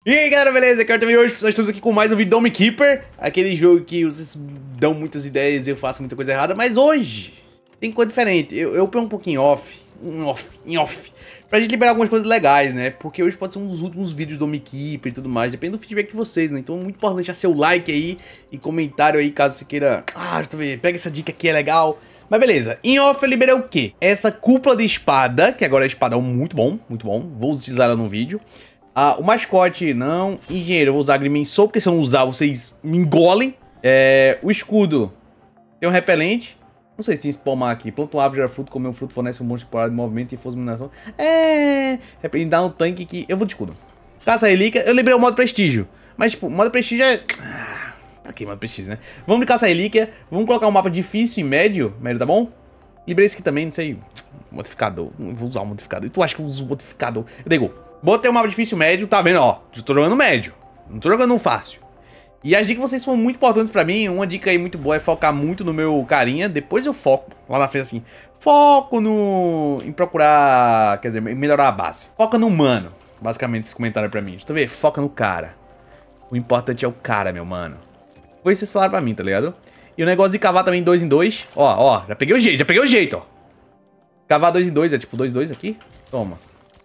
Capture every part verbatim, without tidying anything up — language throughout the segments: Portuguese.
E aí galera, beleza? Aqui é o Arthur e hoje nós estamos aqui com mais um vídeo do Dome Keeper. Aquele jogo que vocês dão muitas ideias e eu faço muita coisa errada. Mas hoje tem coisa diferente. Eu, eu ponho um pouquinho off, um off, em off, pra gente liberar algumas coisas legais, né? Porque hoje pode ser um dos últimos vídeos do Dome Keeper e tudo mais. Depende do feedback de vocês, né? Então é muito importante deixar seu like aí e comentário aí caso você queira. Ah, deixa eu ver, pega essa dica aqui, é legal. Mas beleza, em off eu liberei o quê? Essa cúpula de espada, que agora é espadão muito bom, muito bom. Vou utilizar ela no vídeo. Ah, o mascote, não. Engenheiro, eu vou usar Agrimensor, porque se eu não usar, vocês me engolem. É, o escudo tem um repelente. Não sei se tem spawnar aqui. Planta uma árvore, gera fruto, comer um fruto, fornece um monte de de movimento e força de mineração. É. Repelente dá um tanque que. Eu vou de escudo. Caça relíquia, eu liberei o modo prestígio. Mas, tipo, o modo prestígio é. Ah, pra que modo prestígio, né? Vamos de caça relíquia. Vamos colocar um mapa difícil e médio. Médio, tá bom? Liberei esse aqui também, não sei. Modificador. Não vou usar o modificador. E tu acha que eu uso o modificador? Eu dei gol. Botei um mapa difícil médio, tá vendo, ó. Eu tô jogando médio, não tô jogando um fácil. E as dicas que vocês foram muito importantes pra mim. Uma dica aí muito boa é focar muito no meu carinha. Depois eu foco lá na frente assim. Foco no... em procurar, quer dizer, melhorar a base. Foca no humano, basicamente esse comentário pra mim. Deixa eu ver, foca no cara. O importante é o cara, meu mano. Foi isso que vocês falaram pra mim, tá ligado? E o negócio de cavar também dois em dois. Ó, ó, já peguei o jeito, já peguei o jeito, ó. Cavar dois em dois, é tipo dois dois aqui. Toma.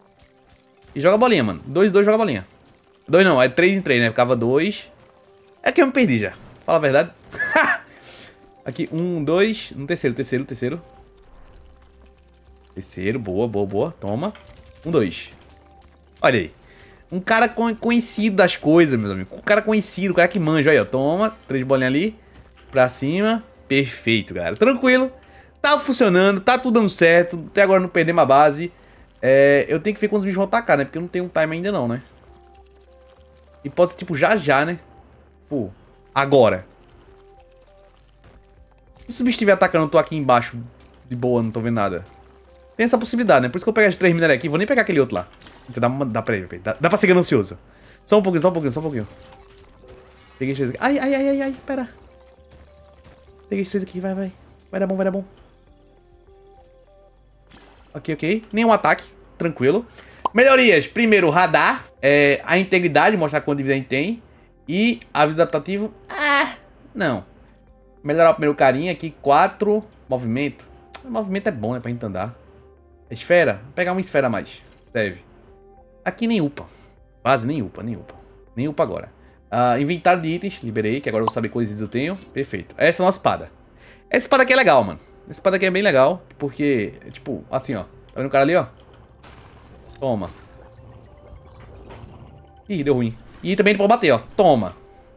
E joga a bolinha, mano. dois, dois, joga a bolinha. dois não, é três em três, né? Ficava dois. É que eu me perdi já. Fala a verdade. Aqui, um, dois. No terceiro, terceiro, terceiro. Terceiro, boa, boa, boa. Toma. Um, dois. Olha aí. Um cara conhecido das coisas, meus amigos. Um cara conhecido, um cara que manja. Aí, ó. Toma. Três bolinhas ali. Pra cima. Perfeito, galera. Tranquilo. Tá funcionando. Tá tudo dando certo. Até agora não perdemos a base. É, eu tenho que ver quando os bichos vão atacar, né? Porque eu não tenho um time ainda não, né? E pode ser tipo já já, né? Pô, agora. E se o bicho estiver atacando, eu tô aqui embaixo de boa, não tô vendo nada. Tem essa possibilidade, né? Por isso que eu peguei as três minérios aqui. Vou nem pegar aquele outro lá. Então dá, dá pra ele, dá, dá pra ser ganancioso. Só um pouquinho, só um pouquinho, só um pouquinho. Peguei os três aqui. Ai, ai, ai, ai, ai, pera. Peguei os três aqui, vai, vai. Vai dar bom, vai dar bom. Ok, ok. Nenhum ataque. Tranquilo. Melhorias. Primeiro, radar. É, a integridade, mostrar quanto de vida a gente tem. E aviso adaptativo. Ah, não. Melhorar o primeiro carinha aqui. Quatro. Movimento. Movimento é bom, né? Pra gente andar. Esfera. Vou pegar uma esfera a mais. Deve. Aqui nem upa. Quase nem upa, nem upa. Nem upa agora. Uh, inventário de itens. Liberei, que agora eu vou saber quais itens eu tenho. Perfeito. Essa é a nossa espada. Essa espada aqui é legal, mano. Essa espada aqui é bem legal, porque, é tipo, assim, ó. Tá vendo o cara ali, ó? Toma. Ih, deu ruim. E também pode bater, ó. Toma.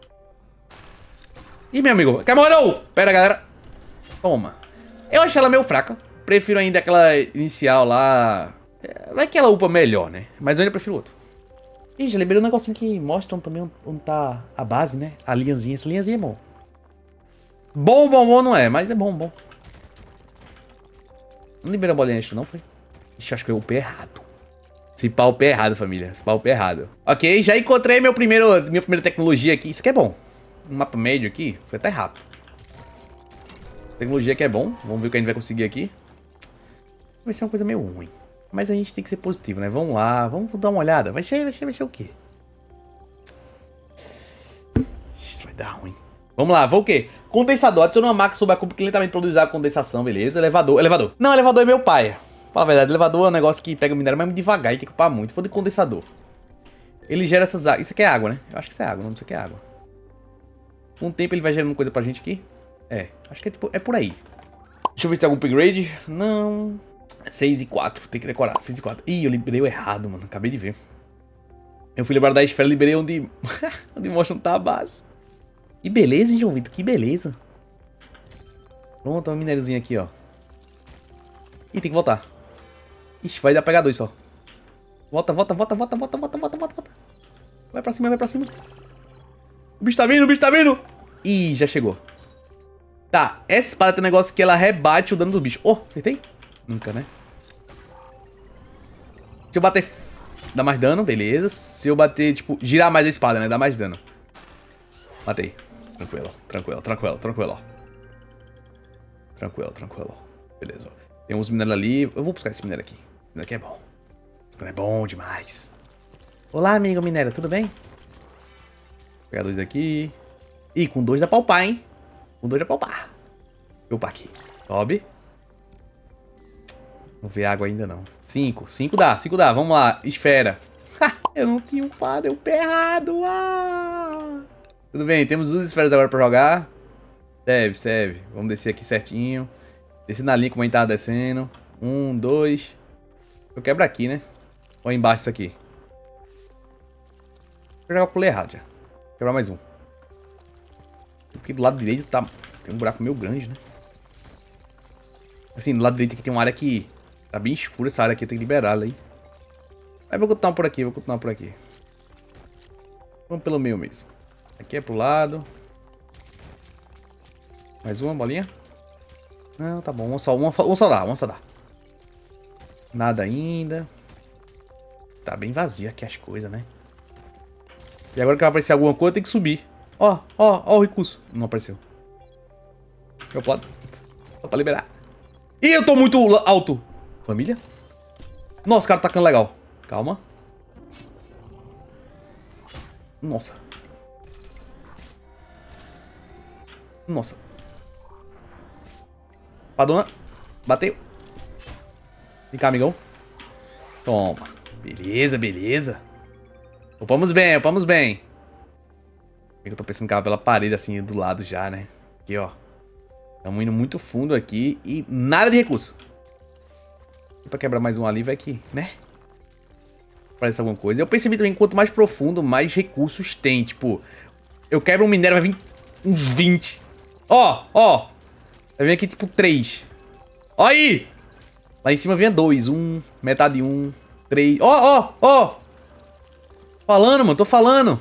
Ih, meu amigo. Calma, não! Pera, galera. Toma. Eu achei ela meio fraca. Prefiro ainda aquela inicial lá. Vai que ela upa melhor, né? Mas eu ainda prefiro outro. Ih, já liberei um negocinho que mostra também onde tá a base, né? A linhazinha. Essa linhazinha é bom. Bom, bom, bom não é, mas é bom, bom. Não liberou a bolinha nisso não, foi? Ixi, acho que eu upei errado. Se pá, upei errado, família. Se pá, upei errado. Ok, já encontrei meu primeiro, minha primeira tecnologia aqui. Isso aqui é bom. Um mapa médio aqui. Foi até rápido. Tecnologia aqui é bom. Vamos ver o que a gente vai conseguir aqui. Vai ser uma coisa meio ruim. Mas a gente tem que ser positivo, né? Vamos lá. Vamos dar uma olhada. Vai ser, vai ser, vai ser o quê? Isso vai dar ruim. Vamos lá, vou o quê? Condensador. Adiciona uma máquina sobre a cuba que lentamente produz a condensação, beleza. Elevador. Elevador. Não, elevador é meu pai. Fala a verdade, elevador é um negócio que pega o minério, mas muito devagar e tem que ocupar muito. Vou de condensador. Ele gera essas águas. Isso aqui é água, né? Eu acho que isso é água, não isso aqui é água. Com o tempo ele vai gerando coisa pra gente aqui. É, acho que é, tipo, é por aí. Deixa eu ver se tem algum upgrade. Não. seis e quatro, tem que decorar. seis e quatro. Ih, eu liberei o errado, mano. Acabei de ver. Eu fui lembrar da esfera, liberei onde, onde mostra onde tá a base. Que beleza, hein, João Vitor? Que beleza. Pronto, um minériozinho aqui, ó. Ih, tem que voltar. Ixi, vai dar pegar dois só. Volta, volta, volta, volta, volta, volta, volta, volta, volta. Vai pra cima, vai pra cima. O bicho tá vindo, o bicho tá vindo. Ih, já chegou. Tá, essa espada tem um negócio que ela rebate o dano do bicho. Oh, acertei? Nunca, né? Se eu bater, dá mais dano, beleza. Se eu bater, tipo, girar mais a espada, né? Dá mais dano. Matei. Tranquilo, tranquilo, tranquilo, tranquilo. Tranquilo, tranquilo. Beleza, ó. Tem uns minérios ali. Eu vou buscar esse minério aqui. Isso aqui é bom. Isso aqui é bom demais. Olá, amigo minério, tudo bem? Vou pegar dois aqui. Ih, com dois dá pra upar, hein? Com dois dá pra upar. Deixa eu upar aqui. Sobe. Não vê água ainda, não. Cinco. Cinco dá, cinco dá. Vamos lá. Esfera. Eu não tinha upado, eu errado. Ah! Tudo bem, temos duas esferas agora pra jogar. Serve, serve. Vamos descer aqui certinho. Descer na linha como a gente tava descendo. Um, dois. Eu quebro aqui, né? Olha embaixo isso aqui. Vou jogar pro errado já. Vou quebrar mais um. Porque do lado direito tá... tem um buraco meio grande, né? Assim, do lado direito aqui tem uma área que... tá bem escura essa área aqui, tem que liberar ela aí. Mas vou continuar por aqui, vou continuar por aqui. Vamos pelo meio mesmo. Aqui é pro lado. Mais uma bolinha. Não, tá bom. Vamos só, vamos, vamos só dar, vamos só dar. Nada ainda. Tá bem vazio aqui as coisas, né? E agora que vai aparecer alguma coisa, tem que subir. Ó, ó, ó o recurso. Não apareceu. Meu plano. Só pra liberar. Ih, eu tô muito alto. Família? Nossa, o cara tá ficando legal. Calma. Nossa. Nossa. Padona. Bateu. Vem cá, amigão. Toma. Beleza, beleza. Upamos bem, upamos bem. Eu tô pensando que ela pela parede assim do lado já, né? Aqui, ó. Estamos indo muito fundo aqui e nada de recurso. Pra quebrar mais um ali, vai aqui, né? Parece alguma coisa. Eu percebi também que quanto mais profundo, mais recursos tem. Tipo, eu quebro um minério, vai vir uns vinte. Ó, ó. Vai vir aqui tipo três. Ó aí! Lá em cima vinha dois. Um, metade de um, três. Ó, ó, ó! Falando, mano, tô falando.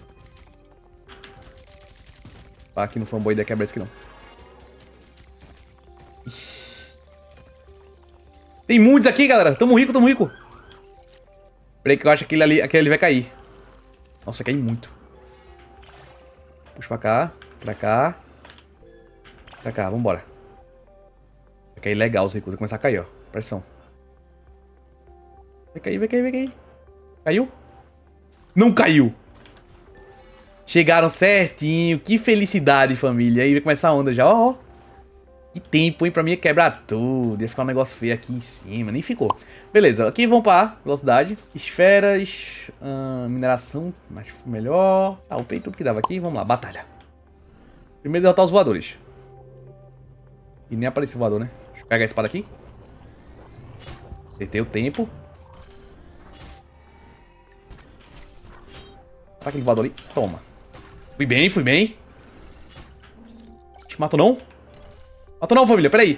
Ah, aqui no fanboy da quebra esse aqui não. Ixi. Tem muitos aqui, galera. Tamo rico, tamo rico. Peraí que eu acho que aquele ali, aquele ali vai cair. Nossa, vai cair muito. Puxa pra cá, pra cá. Pra cá, vambora. Vai cair legal os recursos. Vai começar a cair, ó. Pressão. Vai cair, vai cair, vai cair. Caiu? Não caiu. Chegaram certinho. Que felicidade, família. Aí vai começar a onda já, ó, ó. Que tempo, hein? Pra mim ia quebrar tudo. Ia ficar um negócio feio aqui em cima. Nem ficou. Beleza, aqui vamos para velocidade. Esferas. Hum, mineração. Mais melhor. Ah, upei tudo que dava aqui. Vamos lá, batalha. Primeiro derrotar os voadores. E nem apareceu o voador, né? Deixa eu pegar a espada aqui. Acertei o tempo. Tá aquele voador ali. Toma. Fui bem, fui bem. Te matou não? Matou não, família. Pera aí.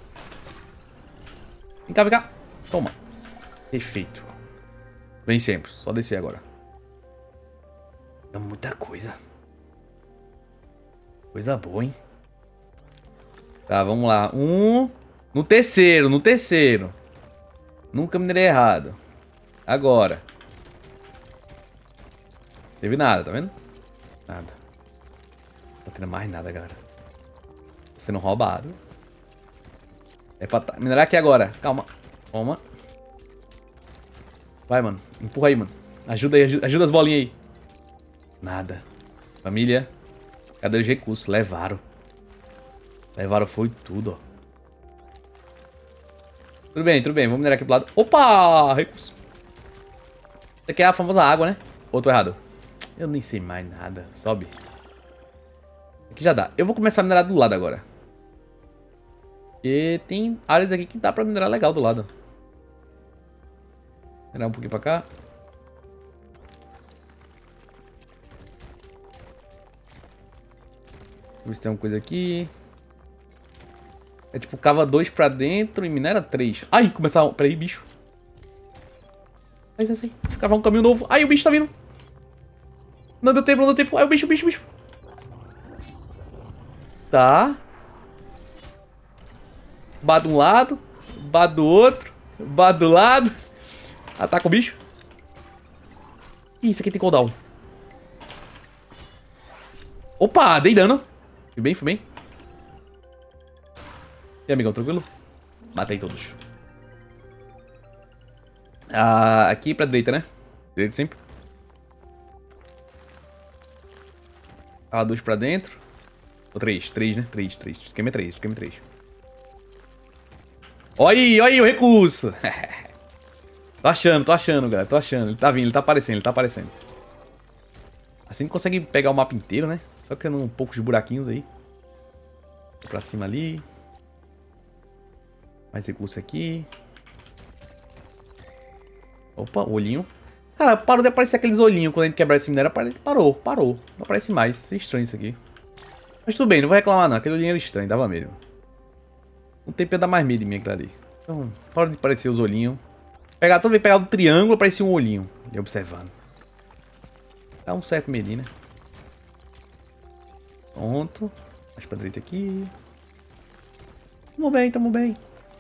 Vem cá, vem cá. Toma. Perfeito. Vem sempre. Só descer agora. É muita coisa. Coisa boa, hein? Tá, vamos lá. Um. No terceiro, no terceiro. Nunca minerei errado. Agora. Teve nada, tá vendo? Nada. Não tá tendo mais nada, galera. Tô sendo roubado. É pra minerar aqui agora. Calma. Toma. Vai, mano. Empurra aí, mano. Ajuda aí, ajuda, ajuda as bolinhas aí. Nada. Família. Cadê os recursos? Levaram. Levaram foi tudo, ó. Tudo bem, tudo bem. Vamos minerar aqui pro lado. Opa! Recurso. Isso aqui é a famosa água, né? Ou tô errado? Eu nem sei mais nada. Sobe. Aqui já dá. Eu vou começar a minerar do lado agora. E tem áreas aqui que dá pra minerar legal do lado. Minerar um pouquinho pra cá. Vamos ver se tem alguma coisa aqui. É tipo, cava dois pra dentro e minera três. Ai, começar... Peraí, bicho. Ai, sai, sai. Deixa eu cavar um caminho novo. Ai, o bicho tá vindo. Não deu tempo, não deu tempo. Ai, o bicho, o bicho, o bicho. Tá. Bá de um lado. Bá do outro. Bá do lado. Ataca o bicho. Ih, isso aqui tem cooldown. Opa, dei dano. Fui bem, fui bem. E aí, amigão, tranquilo? Matei todos. Ah, aqui pra direita, né? Direita sempre. Ah, dois pra dentro. Ou três, três, né? Três, três. Esquema é três, esquema é três. Olha aí, olha aí o recurso. Tô achando, tô achando, galera. Tô achando. Ele tá vindo, ele tá aparecendo, ele tá aparecendo. Assim consegue pegar o mapa inteiro, né? Só criando um pouco de buraquinhos aí. Pra cima ali. Mais recurso aqui. Opa, olhinho. Cara, parou de aparecer aqueles olhinhos quando a gente quebrar esse minério. Parou, parou. Não aparece mais. É estranho isso aqui. Mas tudo bem, não vou reclamar não. Aquele olhinho era estranho, dava medo. Não tem pena dar mais medo de mim aquilo ali. Então, parou de aparecer os olhinhos. Pegar, toda vez pegar o triângulo, aparecia um olhinho. E observando. Dá um certo medinho, né? Pronto. Mais pra direita aqui. Tamo bem, tamo bem.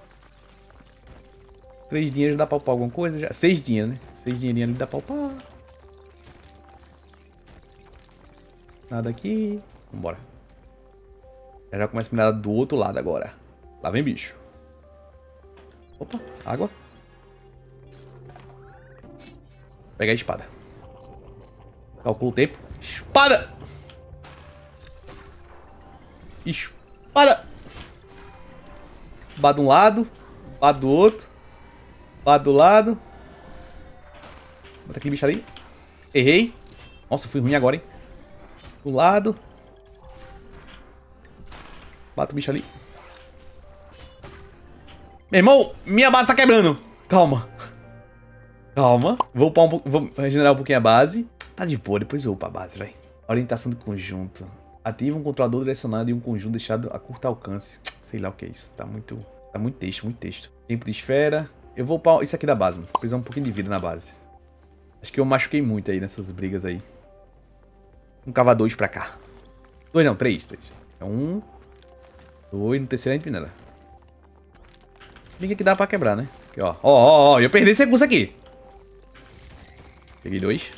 Três dinheiros dá pra upar alguma coisa? Já. Seis dinheiros, né? Seis dinheirinhos ali dá pra upar. Nada aqui. Vambora. Já, já começa a minerar do outro lado agora. Lá vem bicho. Opa, água. Pega a espada. Calcula o tempo. Espada! Espada! Bá de um lado. Bá do outro. Bá do lado. Bota aquele bicho ali. Errei. Nossa, fui ruim agora, hein. Do lado. Bata o bicho ali. Meu irmão, minha base tá quebrando. Calma. Calma. Vou upar um pouco, vou regenerar um pouquinho a base. Tá de boa, depois eu upo a base, velho. Orientação do conjunto. Ativa um controlador direcionado em um conjunto deixado a curto alcance. Sei lá o que é isso. Tá muito, tá muito texto, muito texto. Tempo de esfera. Eu vou upar isso aqui da base, mano. Precisar um pouquinho de vida na base. Acho que eu machuquei muito aí nessas brigas aí. Um cava dois pra cá. Dois não, três. três. É um. Dois. No terceiro a gente minera. Liga que dá pra quebrar, né? Aqui, ó. Ó, ó, ó. Eu perdi esse recurso aqui. Peguei dois.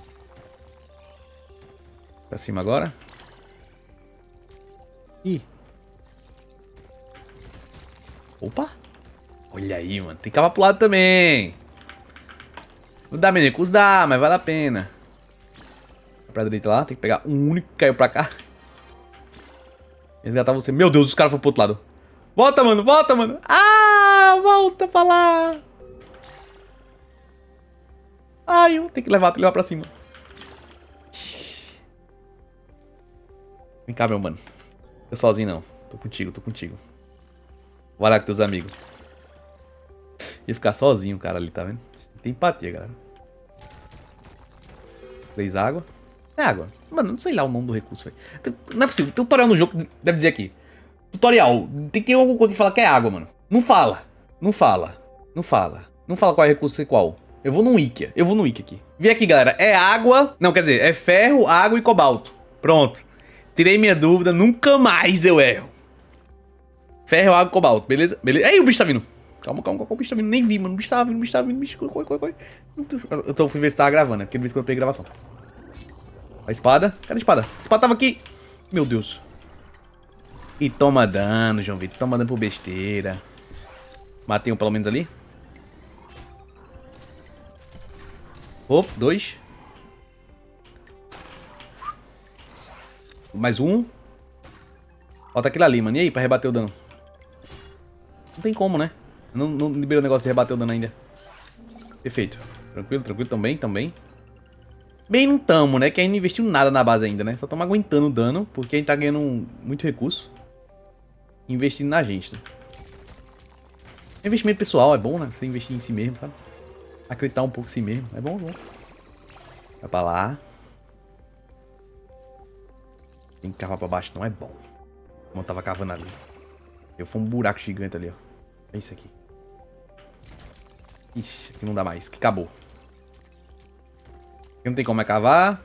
Pra cima agora. Ih. Opa. Olha aí, mano. Tem que cavar pro lado também. Não dá menos recurso? Dá, mas vale a pena. Pra direita lá. Tem que pegar um único que caiu pra cá. Resgatar você. Meu Deus, os caras foram pro outro lado. Volta, mano. Volta, mano. Ah, volta pra lá. Ai, eu tenho que levar, tem que levar pra cima. Vem cá, meu mano. Tô sozinho, não. Tô contigo, tô contigo. Vai lá com teus amigos. Ia ficar sozinho o cara ali, tá vendo? Tem empatia, galera. Três água. É água. Mano, não sei lá o nome do recurso, velho. Não é possível. Tem um tutorial no jogo que deve dizer aqui. Tutorial. Tem que ter alguma coisa que fala que é água, mano. Não fala. Não fala. Não fala. Não fala qual é o recurso e qual. Eu vou no Wiki. Eu vou no Wiki aqui. Vem aqui, galera. É água. Não, quer dizer, é ferro, água e cobalto. Pronto. Tirei minha dúvida. Nunca mais eu erro. Ferro, água e cobalto. Beleza? Beleza. Ei, o bicho tá vindo. Calma, calma, calma. O bicho tá vindo. Nem vi, mano. O bicho tava vindo. O bicho tava vindo. O bicho... Corre, corre, corre. Eu tô, fui ver se tava gravando, né? Porque de vez em quando eu peguei gravação. A espada. Cadê a espada? A espada tava aqui. Meu Deus. E toma dano, João Vitor. Toma dano por besteira. Matei um pelo menos ali. Opa, dois. Mais um. Falta aquele ali, mano. E aí, pra rebater o dano? Não tem como, né? Não, não liberou o negócio de rebater o dano ainda. Perfeito. Tranquilo, tranquilo. Também, também. Bem, não tamo, né? Que a gente não investiu nada na base ainda, né? Só estamos aguentando o dano, porque a gente tá ganhando muito recurso. Investindo na gente, né? Investimento pessoal é bom, né? Você investir em si mesmo, sabe? Acreditar um pouco em si mesmo. É bom, é bom. Vai pra lá. Tem que cavar pra baixo, não é bom. Como eu tava cavando ali. Eu fui um buraco gigante ali, ó. É isso aqui. Ixi, aqui não dá mais. Que acabou. Aqui não tem como é cavar.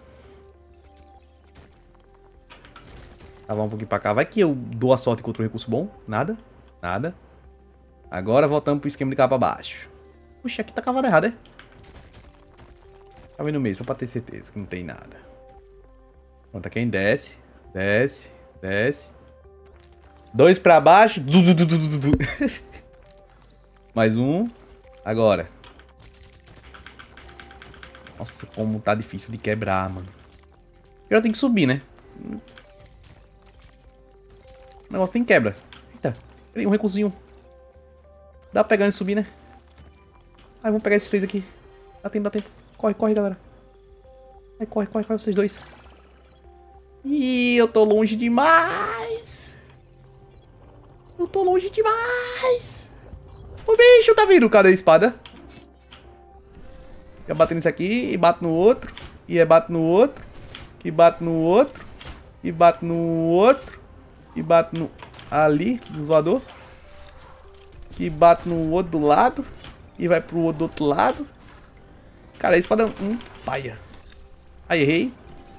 Cavar um pouquinho pra cá. Vai que eu dou a sorte contra um recurso bom. Nada. Nada. Agora voltamos pro esquema de cavar pra baixo. Puxa, aqui tá cavado errado, é? Cava aí no meio, só pra ter certeza que não tem nada. Pronto, aqui desce. Desce. Desce. Dois pra baixo. Du, du, du, du, du, du. Mais um. Agora. Nossa, como tá difícil de quebrar, mano. Eu tenho que subir, né? O negócio tem quebra. Eita, peraí, um recursinho. Dá pra pegar e subir, né? Ai, vamos pegar esses três aqui. Dá tempo, dá tempo. Corre, corre, galera. Ai, corre, corre, corre, vocês dois. Ih, eu tô longe demais. Eu tô longe demais. O bicho tá vindo. Cadê a espada? Fica batendo nesse aqui e bate no outro. E é bate no outro. E bate no outro. E bate no outro. E bate no... ali, no zoador. E bate no outro do lado. E vai pro outro do outro lado. Cara, a espada... Hum, paia. Aí, errei.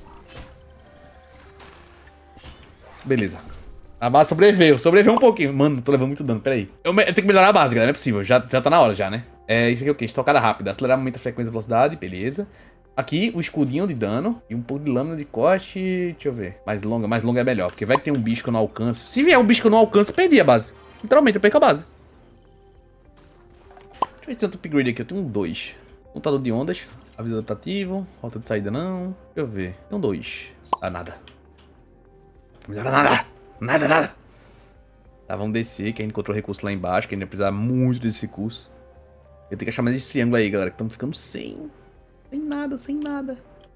Beleza. A base sobreviveu. Sobreviveu um pouquinho. Mano, tô levando muito dano. Pera aí. Eu, me... eu tenho que melhorar a base, galera. Não é possível. Já, já tá na hora, já, né? É, isso aqui é o quê? Estocada rápida. Acelerar muito a frequência e velocidade. Beleza. Aqui, o escudinho de dano. E um pouco de lâmina de corte. Deixa eu ver. Mais longa. Mais longa é melhor. Porque vai ter um bicho que eu não alcanço. Se vier um bicho que eu não alcanço, eu perdi a base. Literalmente, eu perco a base. Deixa eu ver se tem outro upgrade aqui. Eu tenho um dois. Contador de ondas. Aviso adaptativo. Rota de saída não. Deixa eu ver. Tem um dois. Ah, nada. Não melhora nada. Nada, nada. Tá, vamos descer. Que a gente encontrou recurso lá embaixo. Que a gente vai precisar muito desse recurso. Eu tenho que achar mais esse triângulo aí, galera. Que estamos ficando sem. Sem nada, sem nada.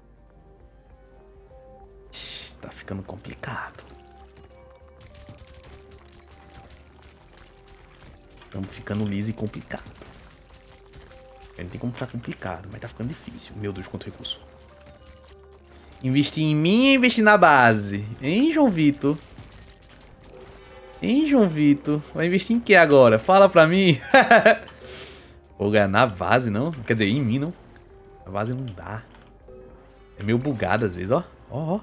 Ixi, tá ficando complicado. Estamos ficando liso e complicado. Não tem como ficar complicado, mas tá ficando difícil. Meu Deus, quanto recurso. Investir em mim ou investir na base? Hein, João Vitor? Hein, João Vitor? Vai investir em que agora? Fala pra mim. Vou ganhar na base, não? Quer dizer, em mim, não? A base não dá. É meio bugado às vezes, ó. Ó, ó.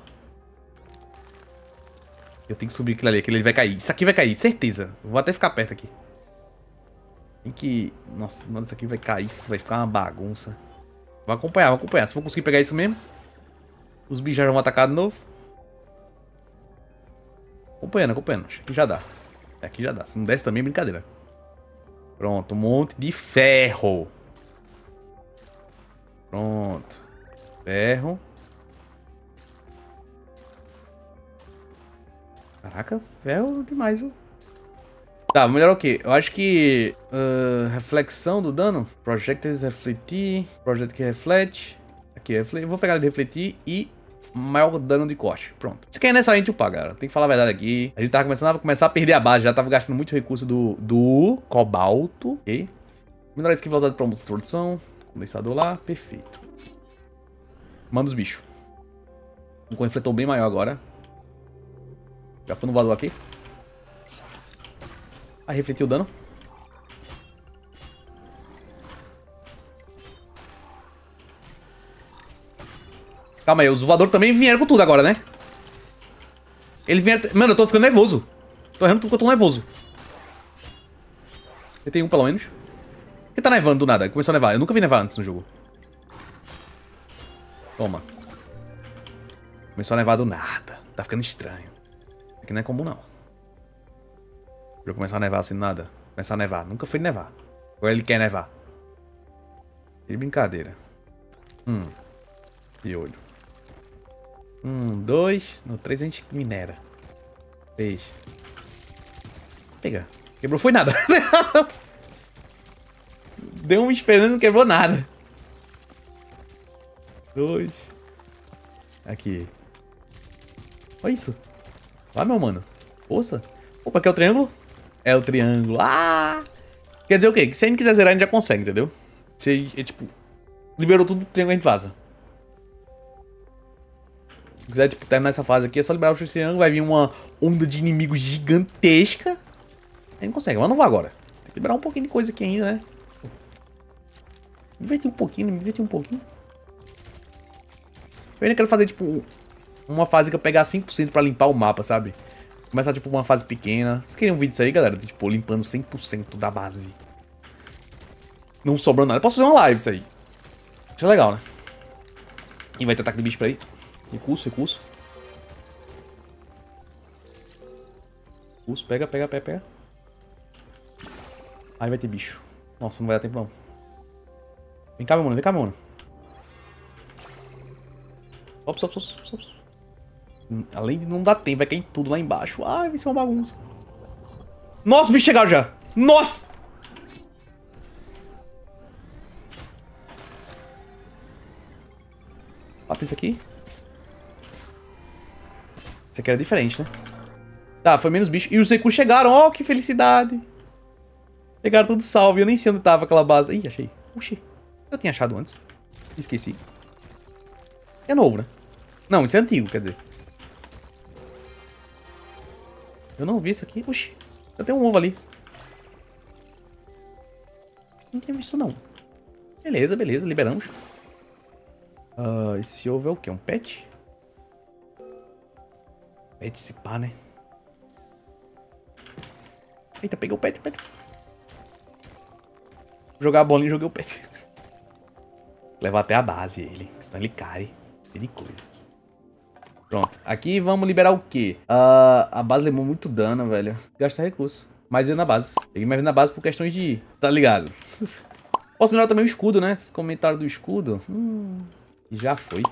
Eu tenho que subir aquilo ali, aquele ali vai cair. Isso aqui vai cair, certeza. Vou até ficar perto aqui. Tem que... Nossa, mano, isso aqui vai cair, isso vai ficar uma bagunça. Vou acompanhar, vou acompanhar. Se for conseguir pegar isso mesmo. Os bichos já vão atacar de novo. Acompanhando, acompanhando. Acho que já dá. Aqui já dá. Se não desce também, é brincadeira. Pronto, um monte de ferro. Pronto. Ferro. Caraca, ferro demais, viu? Tá, melhor o quê? Eu acho que... Uh, reflexão do dano. Projectiles refletir. Project que reflete. Aqui, reflete. Vou pegar ele de refletir e... maior dano de corte. Pronto. Isso aqui é necessariamente upar, galera. Tem que falar a verdade aqui. A gente tava começando a, começar a perder a base. Já tava gastando muito recurso do, do cobalto. Ok. Melhorar a skill velocidade para produção. Condensador lá. Perfeito. Manda os bichos. Um com refletor bem maior agora. Já foi no valor aqui. Ah, refletiu o dano. Calma aí, os voadores também vieram com tudo agora, né? Ele vinha... Mano, eu tô ficando nervoso. Tô errando tudo que eu tô nervoso. Eu tenho um pelo menos. Por que tá nevando do nada? Começou a nevar. Eu nunca vi nevar antes no jogo. Toma. Começou a nevar do nada. Tá ficando estranho. Aqui não é comum, não. Pra começar a nevar assim do nada. Começar a nevar. Nunca foi nevar. Agora ele quer nevar. Que brincadeira. Hum. De olho. Um, dois. No três a gente minera. Três. Pega. Quebrou foi nada. Deu uma esperança, não quebrou nada. Dois. Aqui. Olha isso. Vai, meu mano. Força. Opa, aqui é o triângulo? É o triângulo. Ah! Quer dizer o quê? Que se a gente quiser zerar, a gente já consegue, entendeu? Se é tipo... Liberou tudo do triângulo, a gente vaza. Se quiser, tipo, terminar essa fase aqui, é só liberar o triângulo. Vai vir uma onda de inimigos gigantesca. A gente consegue, mas não vai agora. Tem que liberar um pouquinho de coisa aqui ainda, né? Divertir um pouquinho, me divertir um pouquinho. Eu ainda quero fazer, tipo, uma fase que eu pegar cinco por cento pra limpar o mapa, sabe? Começar, tipo, uma fase pequena. Vocês queriam um vídeo disso aí, galera? Tipo, limpando cem por cento da base. Não sobrando nada. Eu posso fazer uma live isso aí. Isso é legal, né? E vai ter ataque de bicho pra aí. Recurso, recurso. Recurso, pega, pega, pega, pega. Aí vai ter bicho. Nossa, não vai dar tempo não. Vem cá, meu mano, vem cá, meu mano. Sobe, sobe, sobe, sobe, sobe. Além de não dar tempo, vai cair tudo lá embaixo. Ai, vai ser uma bagunça. Nossa, os bichos chegaram já. Nossa! Mata isso aqui. Isso aqui era diferente, né? Tá, foi menos bicho. E os recursos chegaram. Ó, oh, que felicidade. Pegaram tudo salvo. Eu nem sei onde tava aquela base. Ih, achei. Oxi. Eu tinha achado antes. Esqueci. É novo, né? Não, isso é antigo, quer dizer. Eu não vi isso aqui. Oxi. Já tem um ovo ali. Não tinha visto, não. Beleza, beleza. Liberamos. Uh, esse ovo é o quê? Um pet? Pet se pá, né? Eita, peguei o pet, pet. Jogar a bolinha e joguei o pet. Levar até a base ele, senão ele cai. Tem coisa. Pronto. Aqui vamos liberar o quê? Uh, a base levou muito dano, velho. Gasta recurso. Mais vida na base. Peguei mais vida na base por questões de... Tá ligado? Posso melhorar também o escudo, né? Esse comentário do escudo. Hum, já foi.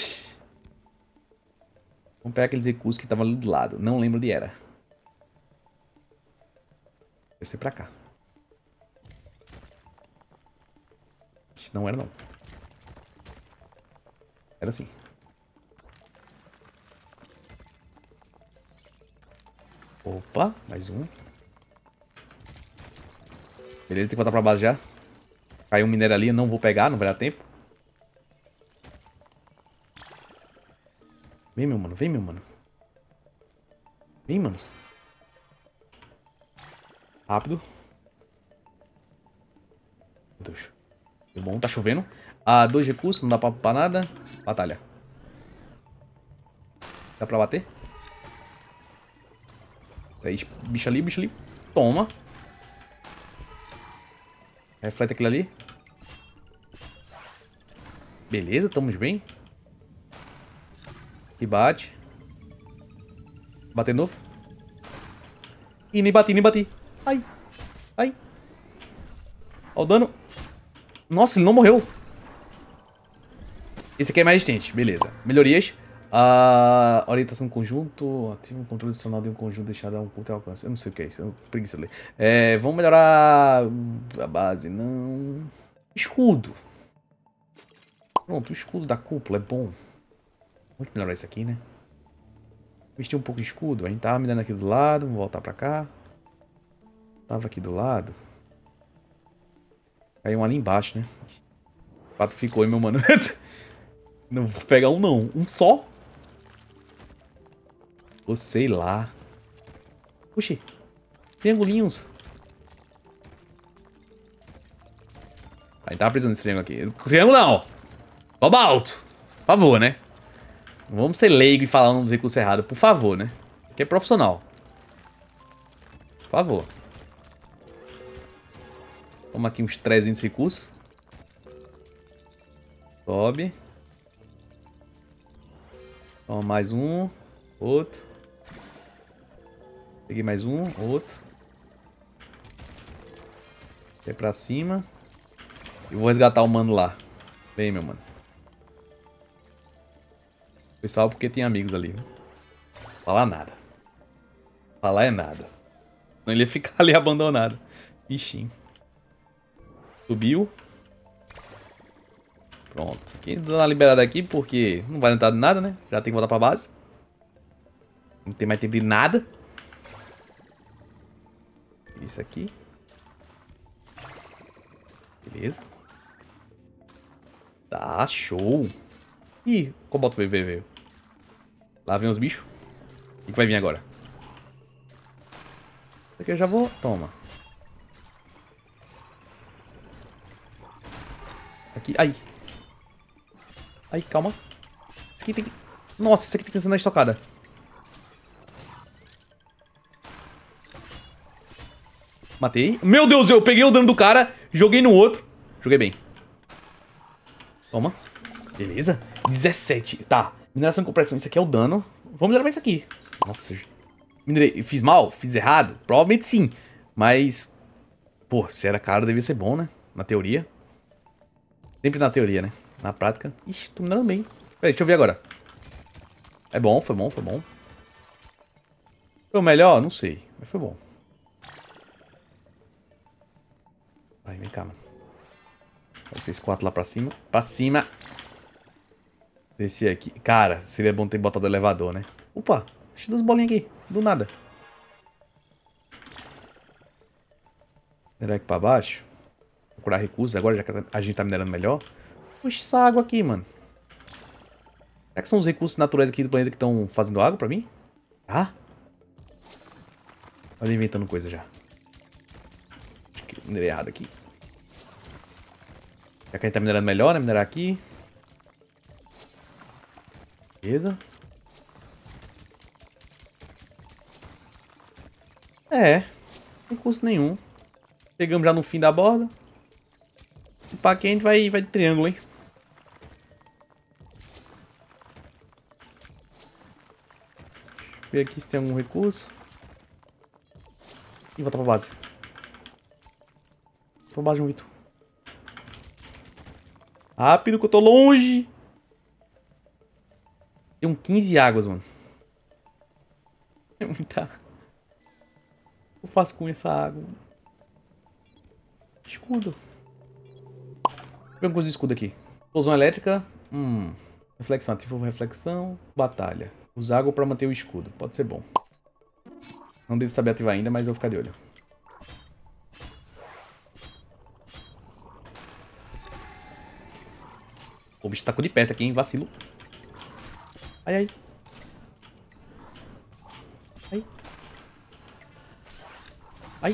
Vamos pegar aqueles recursos que estavam ali do lado. Não lembro onde era. Deve ser pra cá. Não era, não. Era assim. Opa, mais um. Beleza, tem que voltar pra base já. Caiu um minério ali, eu não vou pegar, não vai dar tempo. Vem, meu mano, vem, meu mano. Vem, manos. Rápido. Meu Deus. Deu bom, tá chovendo. Ah, dois recursos, não dá pra upar nada. Batalha. Dá pra bater? Aí, bicho ali, bicho ali. Toma. Reflete aquilo ali. Beleza, estamos bem. E bate. Bater de novo. Ih, nem bati, nem bati. Ai. Ai. Ó o dano. Nossa, ele não morreu. Esse aqui é mais resistente. Beleza. Melhorias. A uh, orientação do conjunto. Ativa um controle adicional de um conjunto deixado a um curto alcance. Eu não sei o que é isso. Eu não preguiça de ler. É, vamos melhorar a base. Não. Escudo. Pronto, o escudo da cúpula é bom. Vamos melhorar isso aqui, né? Vestir um pouco de escudo. A gente tava mirando aqui do lado. Vamos voltar pra cá. Tava aqui do lado. Caiu um ali embaixo, né? O pato ficou aí, meu mano. Não vou pegar um, não. Um só? Ou sei lá. Puxa. Triangulinhos. A gente tava precisando desse triângulo aqui. Triângulo não. Boba alto. Por favor, né? Não vamos ser leigo e falar um dos recursos errados. Por favor, né? Aqui é profissional. Por favor. Toma aqui uns trezentos recursos. Sobe. Toma mais um. Outro. Peguei mais um. Outro. Vai pra cima. E vou resgatar o mano lá. Vem, meu mano. Foi salvo porque tem amigos ali. Falar nada. Falar é nada. Senão ele ia ficar ali abandonado. Bichinho. Subiu. Pronto. Aqui dá uma liberada aqui porque não vai adiantar de nada, né? Já tem que voltar pra base. Não tem mais tempo de nada. Isso aqui. Beleza. Tá, show. Ih, o cobalto veio, veio, veio. Lá vem os bichos. O que vai vir agora? Isso aqui eu já vou... Toma. Aqui, aí. Aí, calma. Isso aqui tem que... Nossa, isso aqui tem que ser na estocada. Matei. Meu Deus, eu peguei o dano do cara, joguei no outro. Joguei bem. Toma. Beleza. dezessete. Tá. Mineração com pressão. Isso aqui é o dano. Vamos minerar isso aqui. Nossa. Minerei. Fiz mal? Fiz errado? Provavelmente sim. Mas... Pô, se era caro, devia ser bom, né? Na teoria. Sempre na teoria, né? Na prática. Ixi, tô minerando bem. Peraí, deixa eu ver agora. É bom, foi bom, foi bom. Foi o melhor? Não sei, mas foi bom. Vai, vem cá, mano. Vocês quatro lá pra cima. Pra cima. Descer aqui. Cara, seria bom ter botado o elevador, né? Opa, deixa duas bolinhas aqui. Do nada. Minerar aqui pra baixo. Procurar recursos agora, já que a gente tá minerando melhor. Puxa essa água aqui, mano. Será que são os recursos naturais aqui do planeta que estão fazendo água pra mim? Ah? Olha, inventando coisa já. Acho que eu minerei errado aqui. Já que a gente tá minerando melhor, né? Minerar aqui. Beleza. É. Sem custo nenhum. Chegamos já no fim da borda. E pra quem a gente vai, vai de triângulo, hein? Ver aqui se tem algum recurso. E voltar pra base. Pra base, João Vitor. Rápido que eu tô longe. Tem um quinze águas, mano. É muita. O que eu faço com essa água? Escudo. Vê alguns escudos aqui. Explosão elétrica. Hum. Reflexão. Ativa reflexão. Batalha. Usa água pra manter o escudo. Pode ser bom. Não devo saber ativar ainda, mas eu vou ficar de olho. O bicho tacou de perto aqui, hein? Vacilo. Ai, ai. Ai. Ai.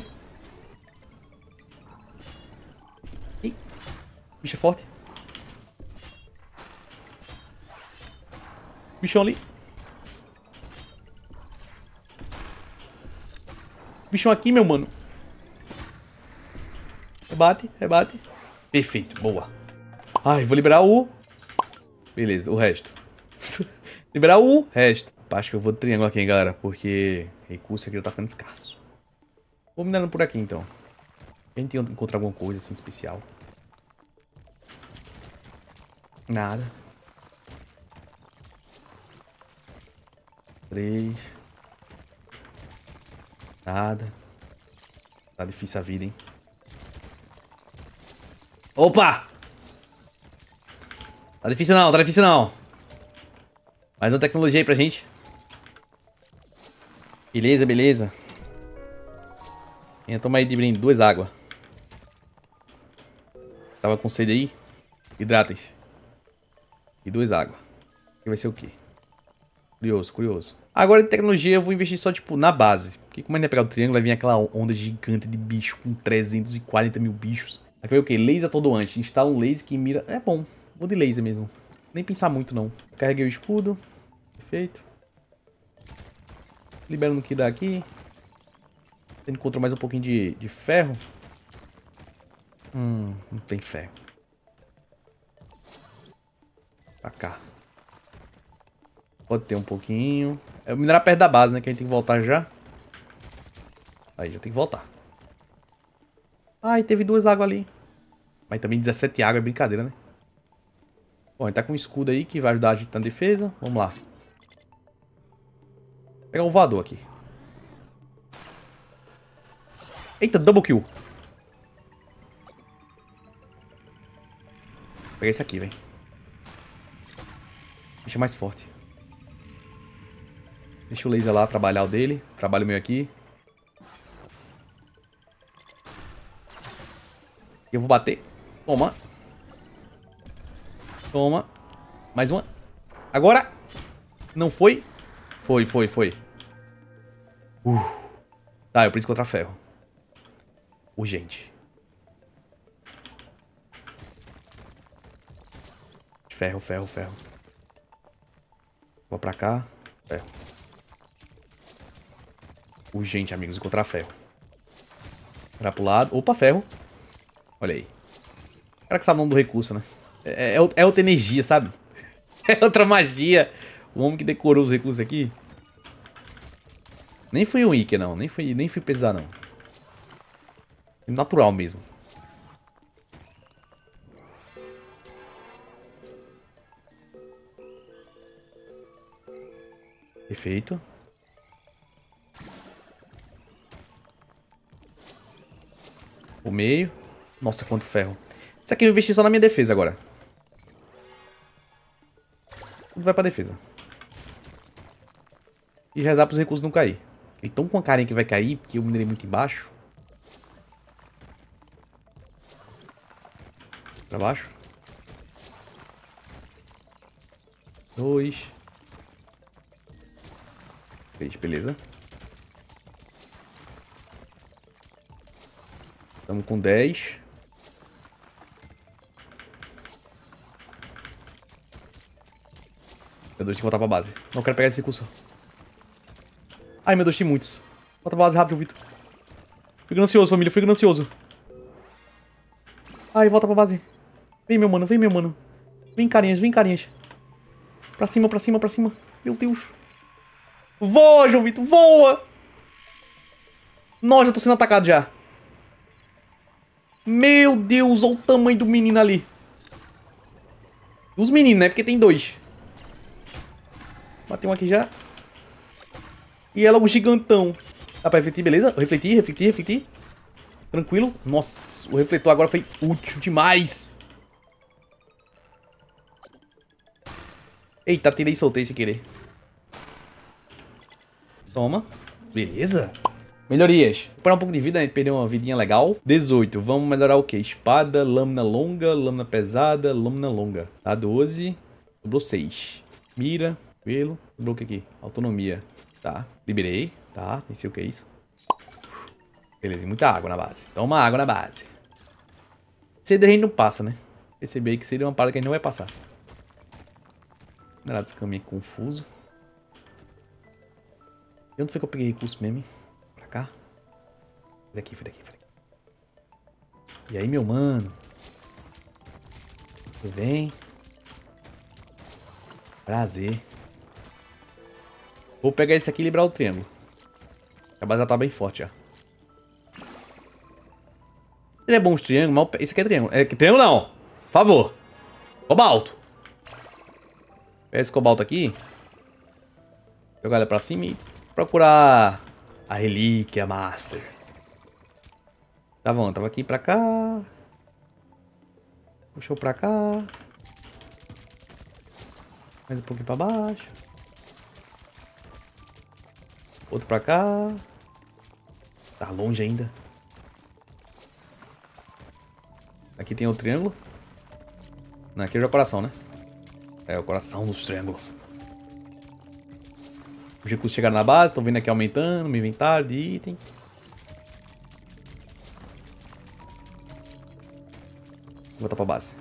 Ai. Bicho é forte. Bichão ali. Bichão aqui, meu mano. Rebate, rebate. Perfeito, boa. Ai, vou liberar o... Beleza, o resto. Liberar o resto. Acho que eu vou de triângulo aqui, hein, galera. Porque recurso aqui já tá ficando escasso. Vou minerando por aqui, então. A gente encontra alguma coisa assim especial. Nada. Três. Nada. Tá difícil a vida, hein. Opa! Tá difícil não, tá difícil não. Mais uma tecnologia aí pra gente. Beleza, beleza. E toma aí de brinde, duas águas. Tava com sede aí. Hidratem-se. E duas águas. Aqui vai ser o quê? Curioso, curioso. Agora de tecnologia eu vou investir só, tipo, na base. Porque como a gente vai pegar o triângulo, vai vir aquela onda gigante de bicho com trezentos e quarenta mil bichos. Aqui vai o quê? Laser atordoante. Instala um laser que mira... É bom. Vou de laser mesmo. Nem pensar muito, não. Carreguei o escudo. Perfeito. Liberando o que dá aqui. Encontra mais um pouquinho de, de ferro. Hum, não tem ferro. Pra cá. Pode ter um pouquinho. É o minerar perto da base, né? Que a gente tem que voltar já. Aí, já tem que voltar. Ai, teve duas águas ali. Mas também dezessete águas é brincadeira, né? Bom, a gente tá com um escudo aí que vai ajudar a gente na defesa. Vamos lá. Vou pegar o voador aqui. Eita, double kill. Vou pegar esse aqui, velho. Deixa mais forte. Deixa o laser lá trabalhar o dele. Trabalho o meu aqui. Eu vou bater. Toma. Toma. Mais uma. Agora. Não foi? Foi, foi, foi. Uh. Tá, eu preciso encontrar ferro. Urgente. Ferro, ferro, ferro. Vou pra cá. Ferro. Urgente, amigos. Encontrar ferro. Virar pro lado. Opa, ferro. Olha aí. O cara que sabe o nome do recurso, né? É, é, é outra energia, sabe? É outra magia. O homem que decorou os recursos aqui. Nem foi um Ike, não. Nem fui, nem fui pesar, não. Natural mesmo. Perfeito. O meio. Nossa, quanto ferro. Isso aqui eu investi só na minha defesa agora. Tudo vai pra defesa. E rezar pros recursos não cair. Eles estão com a carinha que vai cair, porque eu minerei muito embaixo. Pra baixo. Dois. Três, beleza. Estamos com dez. Meu Deus, tem que voltar pra base. Não quero pegar esse recurso. Ai, meu Deus, tem muitos. Volta pra base rápido, Vitor. Fico ansioso, família. Fico ansioso. Ai, volta pra base. Vem, meu mano. Vem, meu mano. Vem, carinhas. Vem, carinhas. Pra cima, pra cima, pra cima. Meu Deus. Voa, João Vitor. Voa. Nossa, já tô sendo atacado já. Meu Deus, olha o tamanho do menino ali. Dos meninos, né? Porque tem dois. Bateu um aqui já. E é logo gigantão. Dá pra refletir, beleza? Refletir, refletir, refletir. Tranquilo. Nossa, o refletor agora foi útil demais. Eita, tirei e soltei sem querer. Toma. Beleza. Melhorias. Vou parar um pouco de vida, a gente perdeu uma vidinha legal. dezoito. Vamos melhorar o quê? Espada, lâmina longa, lâmina pesada, lâmina longa. Tá, doze. Sobrou seis. Mira, pelo. Sobrou o que aqui? Autonomia. Tá, liberei. Tá, nem sei o que é isso. Beleza, e muita água na base. Toma água na base. Cedo a gente não passa, né? Percebi que seria uma parada que a gente não vai passar. Nada desse caminho confuso. E onde foi que eu peguei recurso mesmo, hein? Pra cá? Foi daqui, foi daqui, foi daqui. E aí, meu mano? Tudo bem? Prazer. Vou pegar esse aqui e liberar o triângulo. A base já tá bem forte já. Ele é bom os triângulos, mas esse aqui é triângulo. É triângulo não. Por favor. Cobalto. Pega esse cobalto aqui. Jogar ele pra cima e procurar a relíquia master. Tá bom, tava aqui pra cá. Puxou pra cá. Mais um pouquinho pra baixo. Outro pra cá. Tá longe ainda. Aqui tem o triângulo. Não, aqui é o coração, né? É o coração dos triângulos. Os recursos chegaram na base, estão vendo aqui aumentando, meu inventário de item. Vou voltar pra base.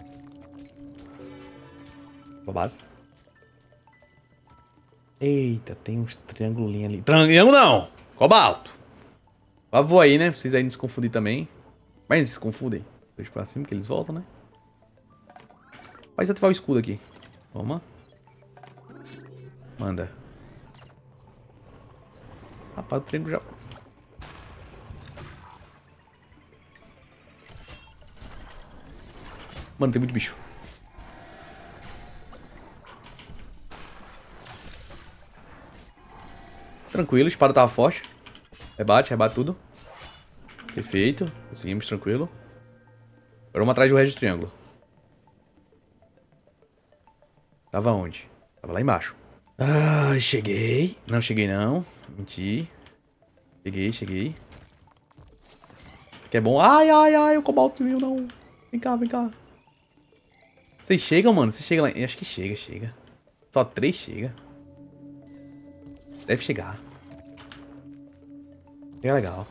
Pra base. Eita, tem uns triângulos ali. Triângulo não! Cobalto! Por favor aí, né? Vocês aí não se confundirem também. Mas eles se confundem. Deixa pra cima que eles voltam, né? Pode ativar o escudo aqui. Toma. Manda. Rapaz, o triângulo já... Mano, tem muito bicho. Tranquilo, a espada tava forte. Rebate, rebate tudo. Perfeito. Conseguimos, tranquilo. Agora vamos atrás do resto do triângulo. Tava onde? Tava lá embaixo. Ah, cheguei. Não cheguei não. Menti. Cheguei, cheguei. Isso aqui é bom. Ai, ai, ai, o cobalto viu não. Vem cá, vem cá. Vocês chegam, mano? Vocês chegam lá? Eu acho que chega, chega. Só três chega. Deve chegar. É legal.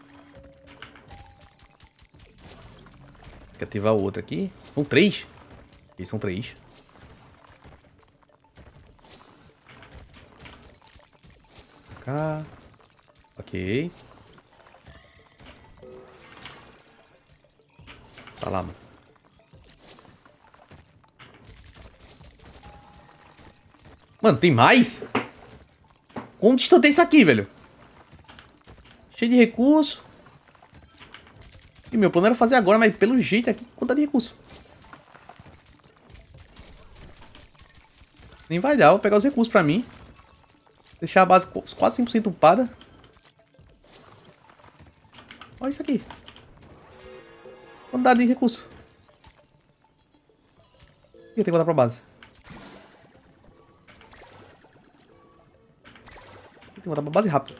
Tem que ativar o outro aqui. São três? Aqui são três. Cá. Ok. Tá lá, mano. Mano, tem mais? Quanto distante é isso aqui, velho? Cheio de recurso. E meu plano era fazer agora, mas pelo jeito aqui, quanto de recurso? Nem vai dar, vou pegar os recursos pra mim. Deixar a base quase cem por cento upada. Olha isso aqui. Quantidade de recurso. Ih, tem que voltar pra base. Tem que voltar pra base rápido.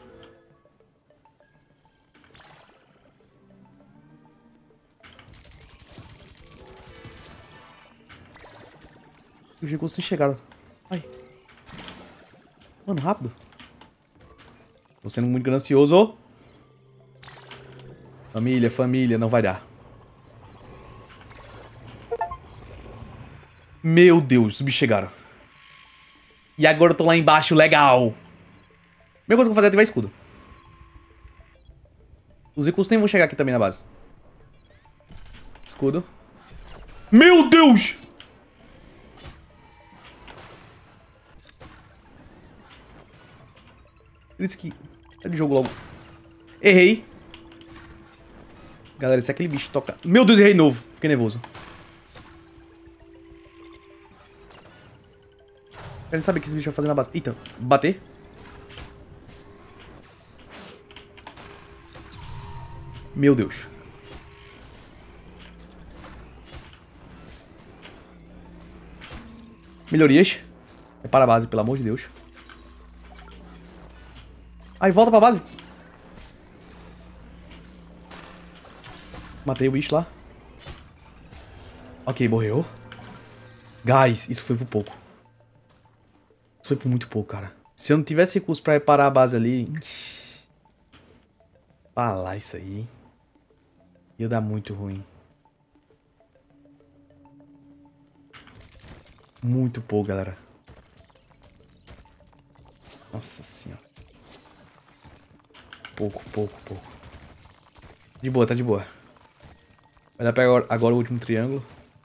Os recursos chegaram. Ai. Mano, rápido. Tô sendo muito ganancioso. Família, família, não vai dar. Meu Deus, os bichos chegaram. E agora eu tô lá embaixo, legal. A primeira coisa que eu vou fazer é ativar escudo. Os recursos nem vão chegar aqui também na base. Escudo. Meu Deus! Isso aqui. Sai de jogo logo. Errei. Galera, esse é aquele bicho toca. Meu Deus, errei novo. Fiquei nervoso. Quero saber o que esse bicho vai fazer na base. Eita, bater. Meu Deus. Melhorias. É para a base, pelo amor de Deus. Aí, volta pra base. Matei o bicho lá. Ok, morreu. Guys, isso foi por pouco. Isso foi por muito pouco, cara. Se eu não tivesse recurso pra reparar a base ali... Falar isso aí. Ia dar muito ruim. Muito pouco, galera. Nossa senhora. Pouco, pouco, pouco. De boa, tá de boa. Vai dar pra agora, agora o último triângulo.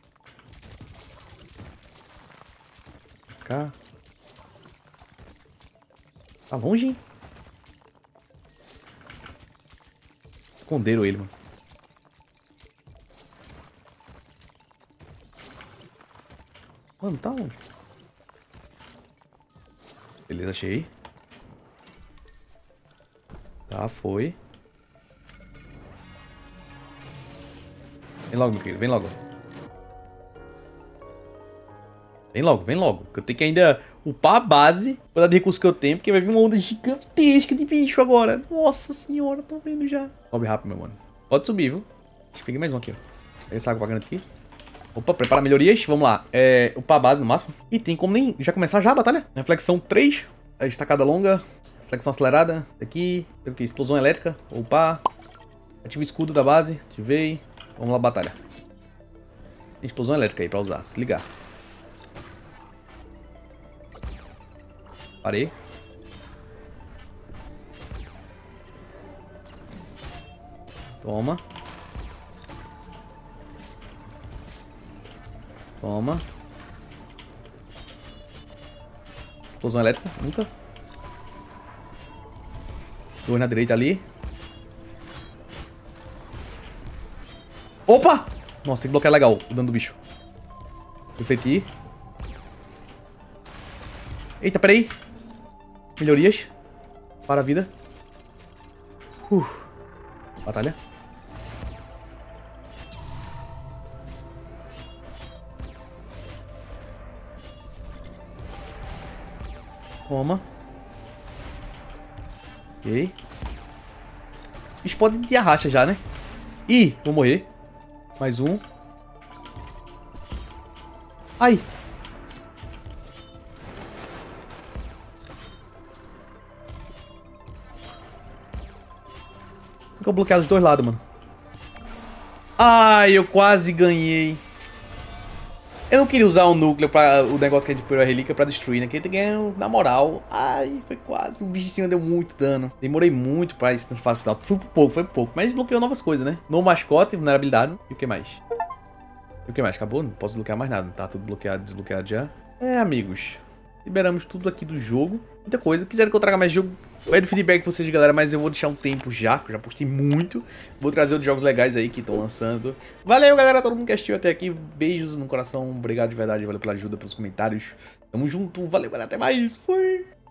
Cá. Tá longe, hein? Esconderam ele, mano. Mano, tá onde? Beleza, achei. Tá, foi. Vem logo, meu querido, vem logo. Vem logo, vem logo. Que eu tenho que ainda upar a base pra dar de recursos que eu tenho, porque vai vir uma onda gigantesca de bicho agora. Nossa senhora, tô vendo já. Sobe rápido, meu mano. Pode subir, viu? Deixa eu pegar mais um aqui, ó. Pega essa água bacana aqui. Opa, prepara melhorias. Vamos lá. É, upar a base no máximo. E tem como nem já começar já a batalha. Reflexão três. A estacada longa. Reflexão acelerada. Aqui. Aqui. Explosão elétrica. Upar. Ativa o escudo da base. Ativei. Vamos lá, batalha. Tem explosão elétrica aí pra usar. Se ligar. Parei. Toma. Toma. Explosão elétrica. Nunca. Dois na direita ali. Opa! Nossa, tem que bloquear legal o dano do bicho. Refletir. Eita, peraí. Melhorias. Para a vida. Uh. Batalha. Toma. Ok. Bicho pode te arracha já, né? Ih, vou morrer. Mais um. Ai. Vou bloquear os dois lados, mano. Ai, eu quase ganhei. Eu não queria usar o núcleo para o negócio que a gente pegou a relíquia pra destruir, né? Que ele ganhou na moral. Ai, foi quase. O bicho de cima deu muito dano. Demorei muito pra isso nessa fase final. Foi por pouco, foi por pouco. Mas desbloqueou novas coisas, né? No mascote, vulnerabilidade. E o que mais? E o que mais? Acabou? Não posso desbloquear mais nada. Tá tudo bloqueado, desbloqueado já. É, amigos. Liberamos tudo aqui do jogo. Muita coisa. Quiserem que eu traga mais jogo, é do feedback de vocês, galera, mas eu vou deixar um tempo já, que eu já postei muito. Vou trazer outros jogos legais aí que estão lançando. Valeu, galera, todo mundo que assistiu até aqui. Beijos no coração, obrigado de verdade, valeu pela ajuda, pelos comentários. Tamo junto, valeu, galera, até mais. Fui!